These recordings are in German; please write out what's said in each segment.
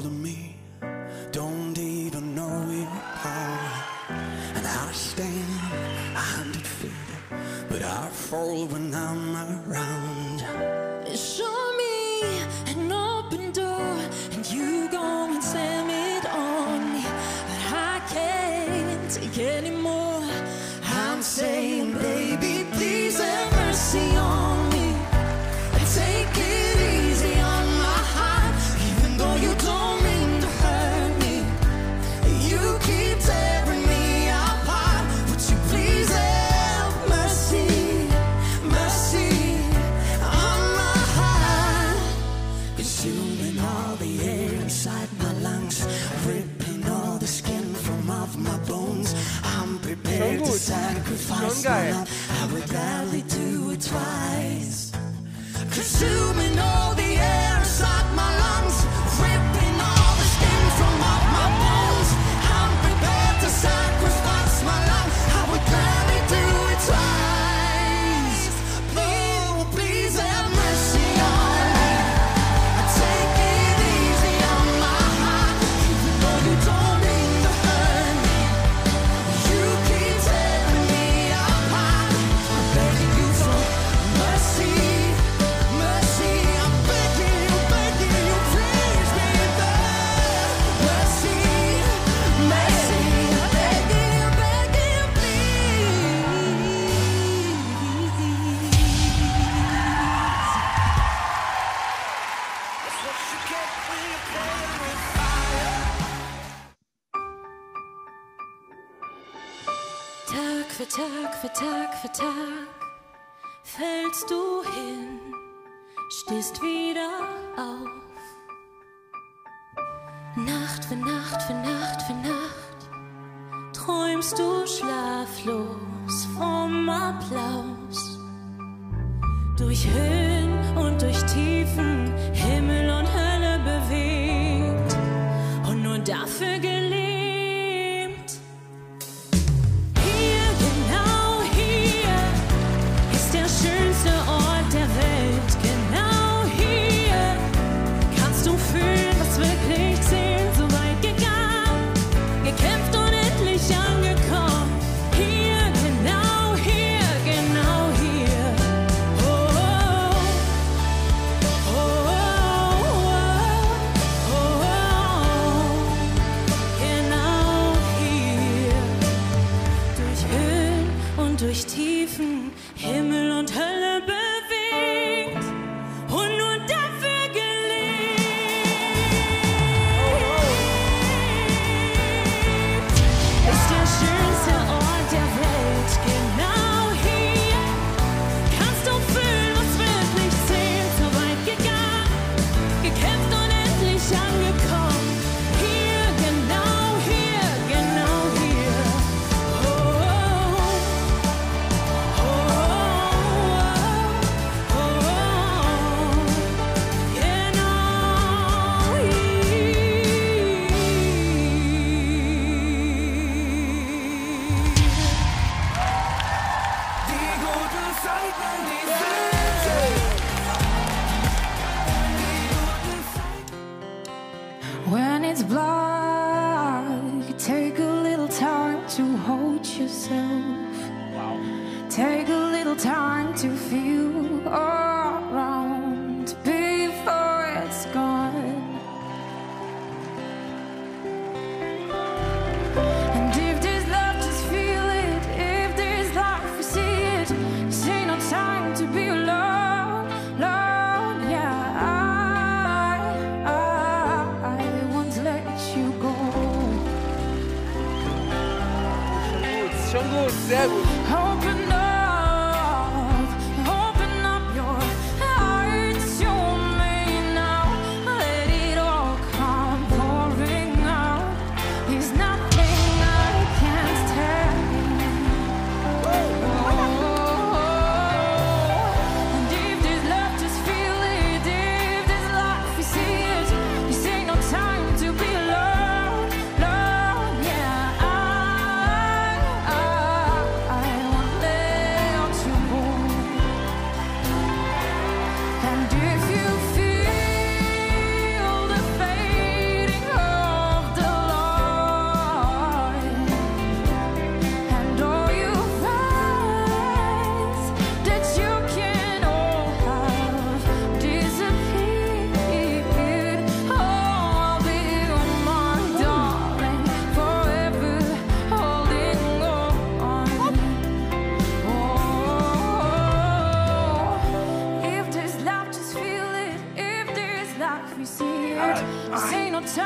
than me don't even know your power. And I stand 100 feet, but I fall when I'm around. Show me an open door, and you go and slam it on me. But I can't take anymore. I'm saying, baby, please have mercy on me. And take it easy on my heart, even though you don't mean to hurt me. You keep tearing me apart. Would you please have mercy, mercy on my heart? Consuming all the air inside my lungs, ripping all the skin from off my bones. I'm prepared to sacrifice my love. I would gladly do it twice. Consuming all the air inside my lungs, ripping all the skin from off my bones. I'm prepared to sacrifice my love. I would gladly do it twice. Please, please have mercy on me. Take it easy on my heart, even though you don't mean to hurt me. You keep tearing me apart. I'm begging you for mercy, mercy. I'm begging you, please be there. Mercy, mercy. I'm begging you, please. Tag für Tag für Tag für Tag fällst du hin, stehst wieder auf. Nacht für Nacht für Nacht für Nacht träumst du schlaflos vom Applaus. Durch Höhen und durch Tiefen, Himmel und Hölle bewegt und nur dafür gelebt. Hier, genau hier, ist der schönste Ort der Welt. Genau hier kannst du fühlen, was wirklich zählt. So weit gegangen, gekämpft und endlich angekommen. Hier, genau hier, genau hier. Oh, oh, oh, oh, oh, oh, oh. Genau hier. Durch Höhen und durch Tiefen, Himmel und Hölle bewegt und nur dafür gelebt. Ist der schönste Ort der Welt. Genau hier kannst du fühlen, was wirklich zählt. So weit gegangen, gekämpft und endlich angekommen. Hier, genau hier, genau hier. Oh, oh, oh, oh, oh, genau hier. Die guten Zeiten, die sind. When it's black, take a little time to hold yourself. Take a little time to feel around before it's gone. And if there's love, just feel it. If there's life, we see it. This ain't no time to be alone, alone. Yeah, I won't let you go. Schon gut, sehr gut. Open up your heart to me now. Let it all come pouring out. There's nothing I can't tell you. And if there's love, just feel it. If there's life, we see it. This ain't no time to be alone, alone. Yeah, I won't let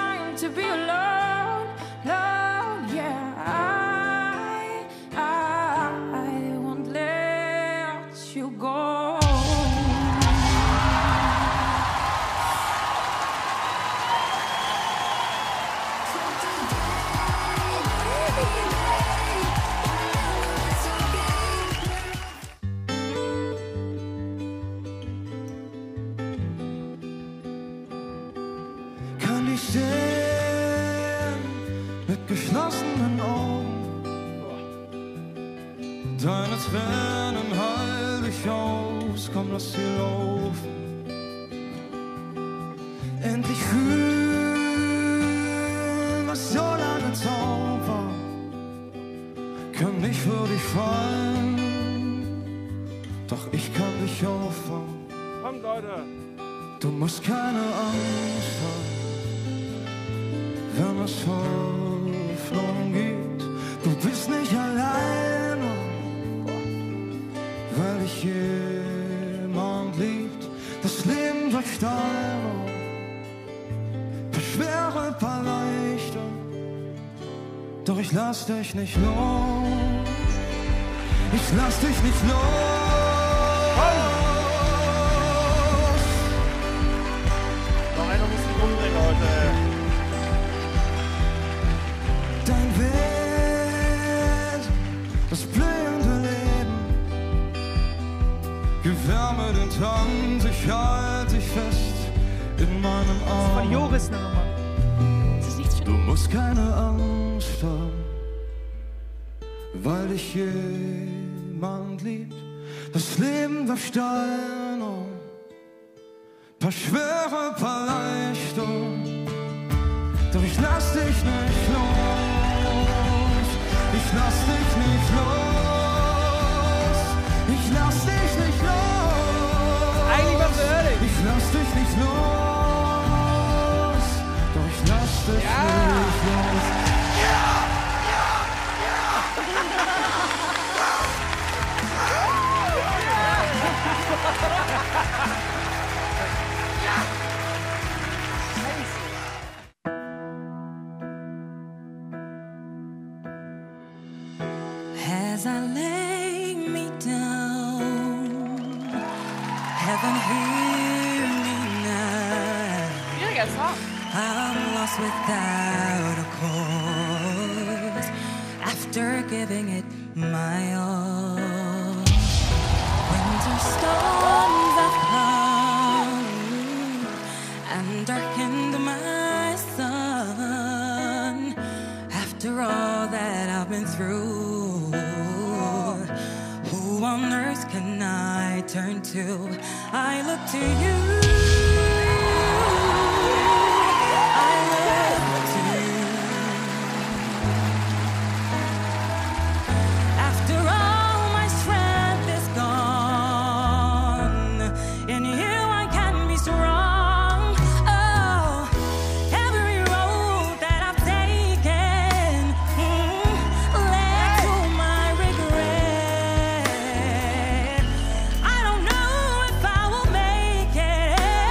time to be alone, alone, yeah. I won't let you go. Kann ich sehen mit geschlossenen Augen. Deine Tränen halte ich aus, komm, lass sie laufen. Endlich fühlen, was so lange taub war. Kann nicht für dich fallen, doch ich kann dich auffangen. Kommt, Leute. Du musst keine Angst haben, wenn es Hoffnung gibt. Du bist nicht alleine, weil dich jemand liebt. Das Leben durch Steine, paar schwere, paar leichte, doch ich lass dich nicht los. Ich lass dich nicht los. Noch einer muss sich umbringen heute. Dein Wesen, das blühende Leben, gewärme den Tanz, ich halte dich fest in meinem Arm. Von Joris eine Nummer. Das ist nichts für Du musst keine Angst haben, weil dich jemand liebt. Das Leben wirft Steine, paar schwere, paar leichte, doch ich lass dich nicht los. Ich lass dich nicht los. Ich lass dich nicht los. Eigentlich was ehrlich. Ich lass dich nicht los. Doch ich lass dich nicht los. As I lay me down, heaven hear me now. schwieriger Song. I'm lost without a cause after giving it my all. Winter storms have come and darkened my sun. After all that I've been through, who on earth can I turn to? I look to you. I don't know if I will make it.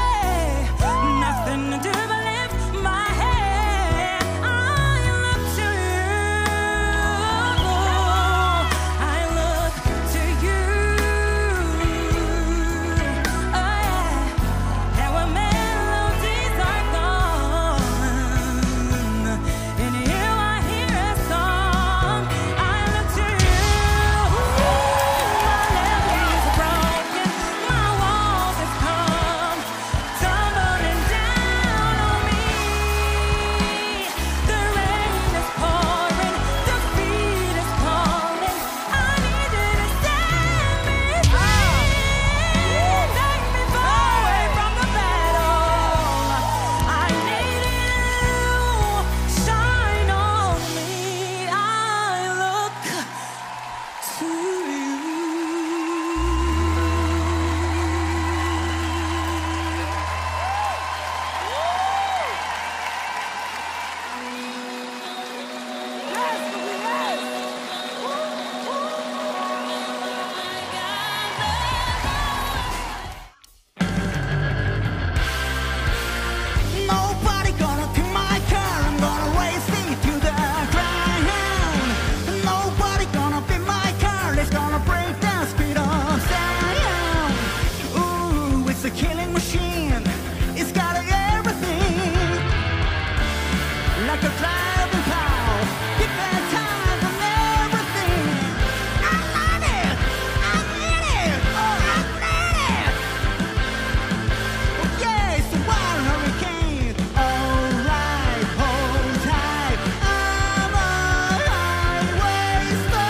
like a driving car. Get bad times and everything. I love it. I need it. Oh, I need it. Oh, yeah, it's a wild hurricane. All right, hold tight. I'm a highway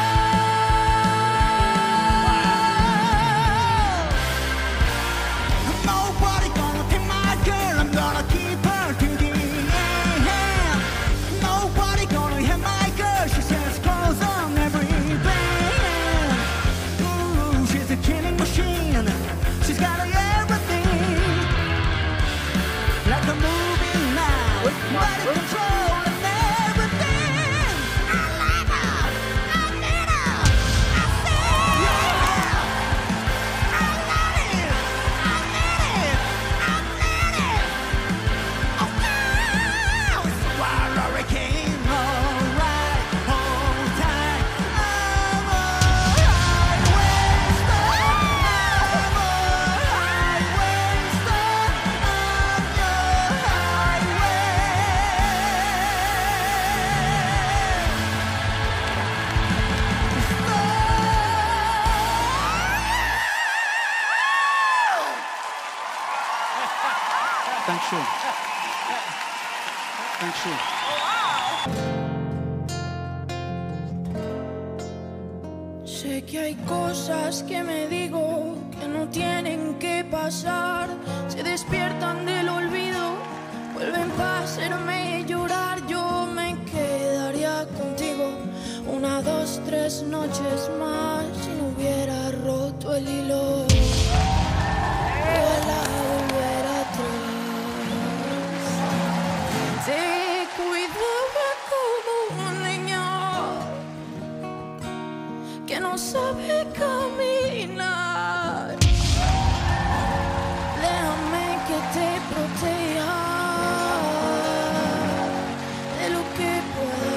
star. Nobody gonna take my girl. I'm gonna keep her to the end. Nobody gonna hit my girl. She says clothes on every band. Ooh, she's a killing machine. She's got everything. Like a movie now. Body control and everything. I like her. I need her. I see her. I love it. I need it. I need it. Oh, wow. It's a wild hurricane. All right, hold tight. I'm a highway star. I'm a highway star. I'm your highway. Dankeschön. Dankeschön. Sé que hay cosas que me digo que no tienen que pasar. Se despiertan del olvido, vuelven para hacerme llorar. Yo me quedaría contigo 1, 2, 3 noches más si no hubiera roto el hilo. Ojalá volver atrás. Te cuidaba como un niño que no sabe caminar. Déjame que te proteja de lo que pueda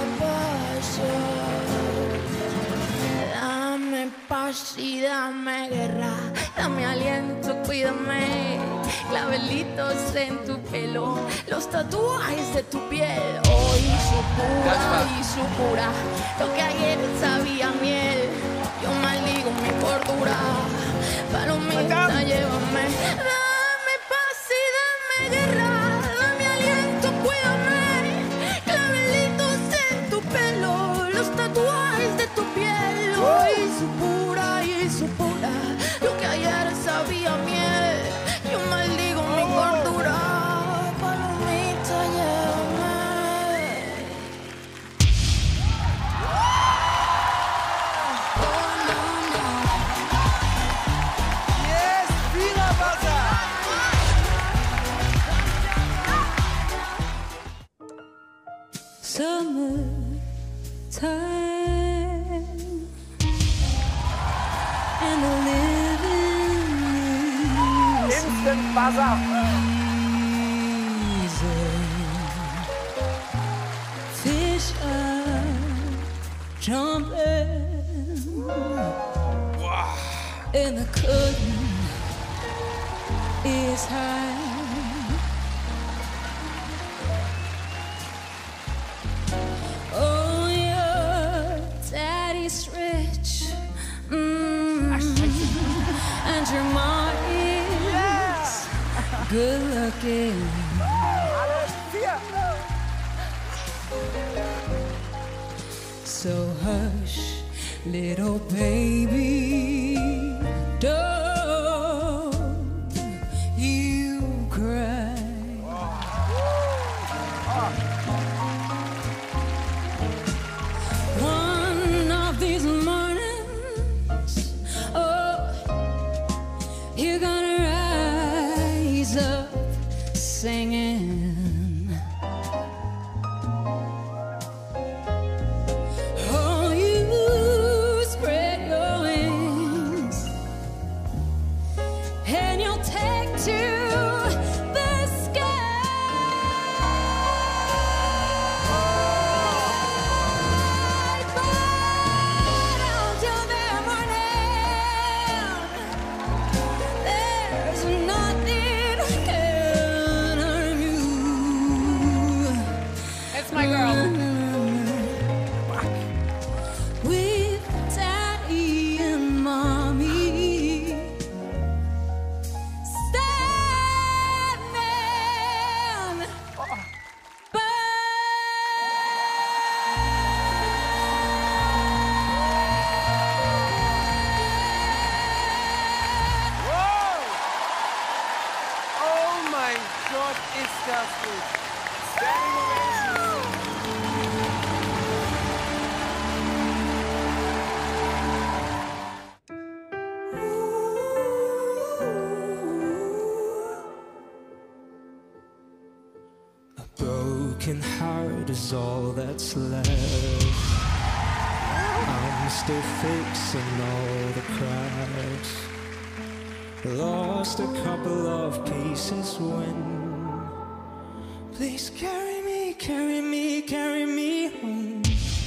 pasar. Dame paz y dame guerra, dame aliento, cuídame. Clavelitos en tu pelo, los tatuajes de tu piel. Hoy su pura y su pura, lo que ayer sabía miel. Yo maldigo mi cordura, palomita, llévame. Dame paz y dame guerra, dame aliento, cuídame. Clavelitos en tu pelo, los tatuajes de tu piel. Hoy su pura y su pura, lo que ayer sabía miel. Yo maldigo mi cordura, palomita, llévame. Yes, Wiener Wasser! Summertime and the living is Instant Wasser! easy. Fish are jumping and the curtain is high. Oh, your daddy's rich, and your mom is good looking. So hush, little baby, don't you cry. One of these mornings, oh, you're gonna rise up singing. Oh, you spread your wings and you'll take to the sky. That's my girl. With Daddy and Mommy standing by. Wow! Oh mein Gott, ist das gut. Standing Ovations. A broken heart is all that's left. I'm still fixing all the cracks. Lost a couple of pieces when. Please carry me, carry me, carry me home.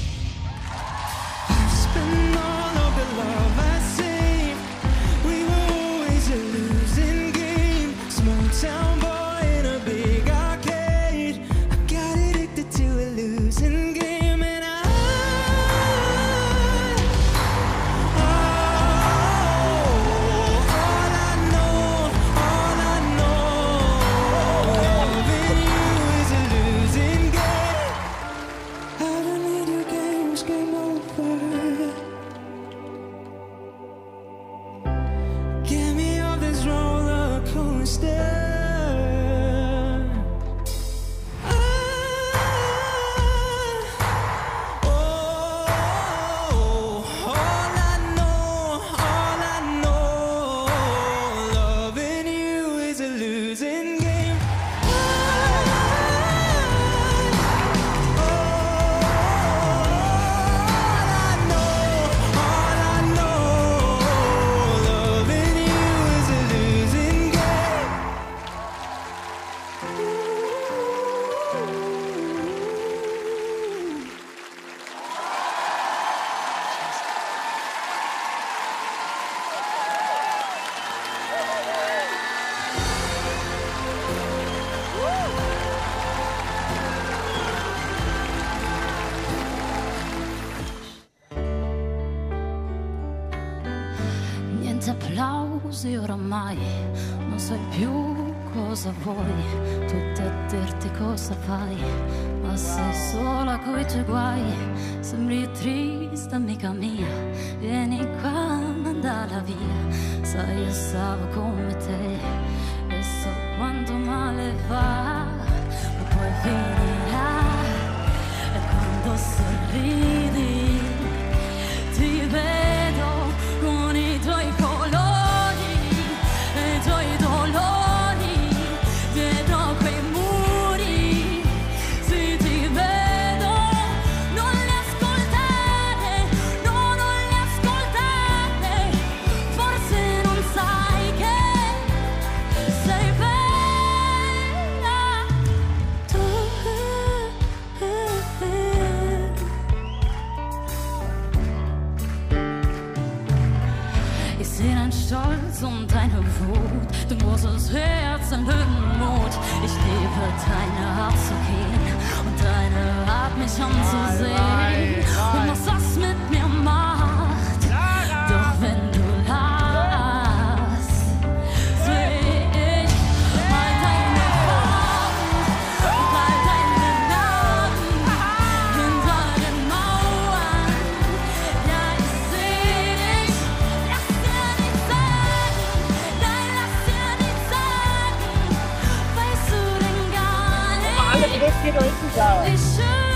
I've spent all of the love I saved. We were always a losing game. Small town boy in a big arcade. I got addicted to a losing game, and all I know, loving you is a losing game. I don't need your games, game over. Get me off this roller coaster. All I know, loving you is a losing game. All I know, loving you is a losing game. Niente applausi oramai, non sai più cosa vuoi, tutti a dirti cosa fai, ma sei sola coi tuoi guai, sembri triste amica mia, vieni qua, mandala via, sai io stavo come te, e so quanto male fa, ma poi finirà, e quando sorridi ti vedo con i tuoi colori e i tuoi dolori dietro quei muri. Sì, ti vedo, non li ascoltare, no, non li ascoltare. Forse non sai che sei bella tu. Ich seh dein Stolz und deine Wut, dein großes Herz, dein Löwenmut. Ich liebe deine Art zu gehen und deine Art mich anzusehen. Und was das mit mir macht, doch wenn du lachst, seh ich all deine Farben und all deine Narben hinter den Mauern. Ja, ich seh dich, lass dir nichts sagen, nein, lass dir nichts sagen. Weißt du denn gar nicht, wie schön